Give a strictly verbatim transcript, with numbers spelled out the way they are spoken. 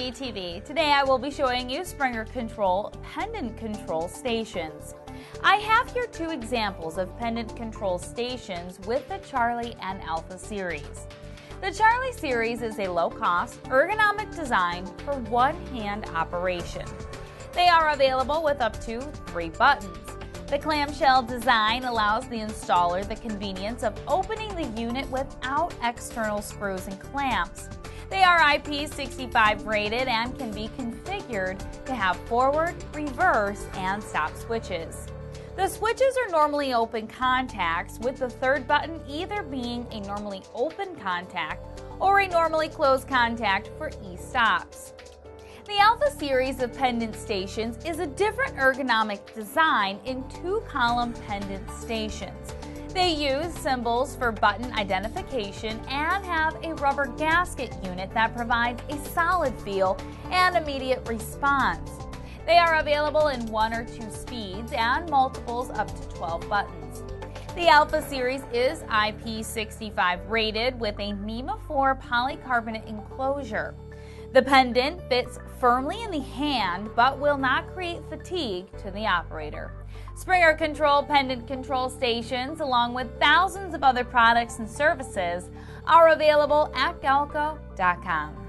B T V. Today I will be showing you Springer Control pendant control stations. I have here two examples of pendant control stations with the Charlie and Alpha series. The Charlie series is a low-cost, ergonomic design for one-hand operation. They are available with up to three buttons. The clamshell design allows the installer the convenience of opening the unit without external screws and clamps. They are I P sixty-five rated and can be configured to have forward, reverse, and stop switches. The switches are normally open contacts, with the third button either being a normally open contact or a normally closed contact for e-stops. The Alpha series of pendant stations is a different ergonomic design in two-column pendant stations. They use symbols for button identification and have a rubber gasket unit that provides a solid feel and immediate response. They are available in one or two speeds and multiples up to twelve buttons. The Alpha series is I P sixty-five rated with a NEMA four polycarbonate enclosure. The pendant fits firmly in the hand but will not create fatigue to the operator. Springer Control pendant control stations, along with thousands of other products and services, are available at galco dot com.